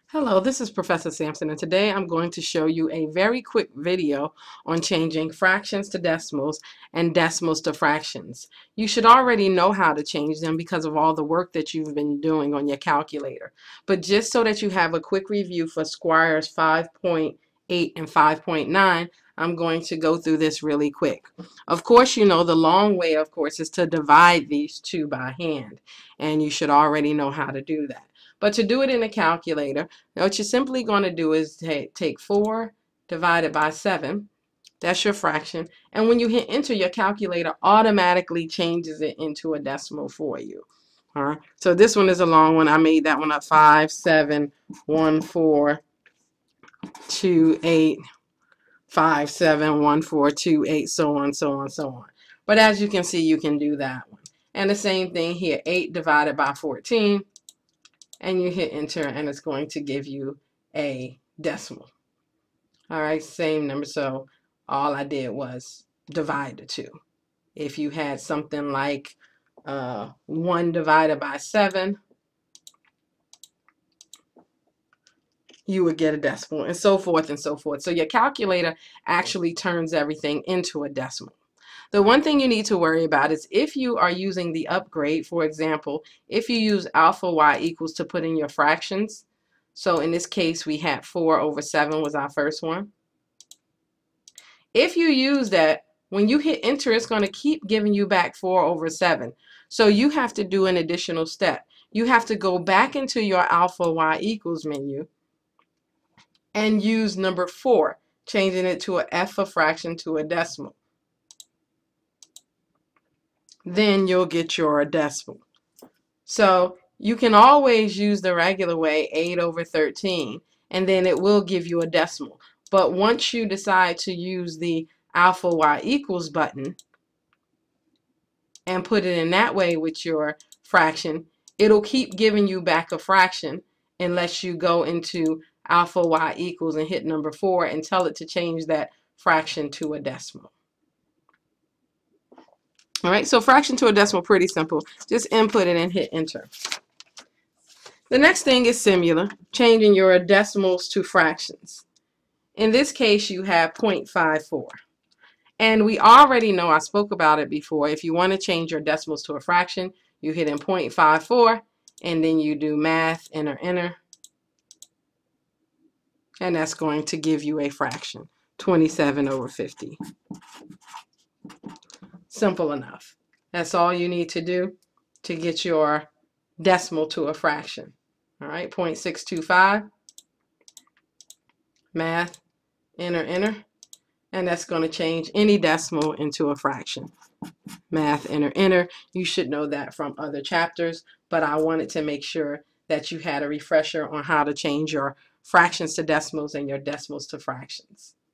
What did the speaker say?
Hello, this is Professor Sampson, and today I'm going to show you a very quick video on changing fractions to decimals and decimals to fractions. You should already know how to change them because of all the work that you've been doing on your calculator. But just so that you have a quick review for squares 5.8 and 5.9, I'm going to go through this really quick. Of course, you know the long way, of course, is to divide these two by hand, and you should already know how to do that. But to do it in a calculator, now what you're simply going to do is take 4 divided by 7. That's your fraction. And when you hit enter, your calculator automatically changes it into a decimal for you. All right. So this one is a long one. I made that one up. 5, 7, 1, 4, 2, 8, 5, 7, 1, 4, 2, 8, so on, so on, so on. But as you can see, you can do that one. And the same thing here. 8 divided by 14. And you hit enter, and it's going to give you a decimal. All right, same number. So all I did was divide the two. If you had something like 1 divided by 7, you would get a decimal, and so forth and so forth. So your calculator actually turns everything into a decimal. The one thing you need to worry about is if you are using the upgrade, for example, if you use alpha y equals to put in your fractions. So in this case, we had 4 over 7 was our first one. If you use that, when you hit enter, it's going to keep giving you back 4 over 7. So you have to do an additional step. You have to go back into your alpha y equals menu and use number 4, changing it to a f a fraction to a decimal. Then you'll get your decimal. So you can always use the regular way, 8 over 13, and then it will give you a decimal. But once you decide to use the alpha y equals button and put it in that way with your fraction, it'll keep giving you back a fraction unless you go into alpha y equals and hit number 4 and tell it to change that fraction to a decimal. All right, so fraction to a decimal, pretty simple. Just input it and hit enter. The next thing is similar, changing your decimals to fractions. In this case, you have 0.54. And we already know, I spoke about it before, if you want to change your decimals to a fraction, you hit in 0.54, and then you do math, enter, enter. And that's going to give you a fraction, 27 over 50. Simple enough. That's all you need to do to get your decimal to a fraction. All right, 0.625, math, enter, enter, and that's going to change any decimal into a fraction. Math, enter, enter. You should know that from other chapters, but I wanted to make sure that you had a refresher on how to change your fractions to decimals and your decimals to fractions.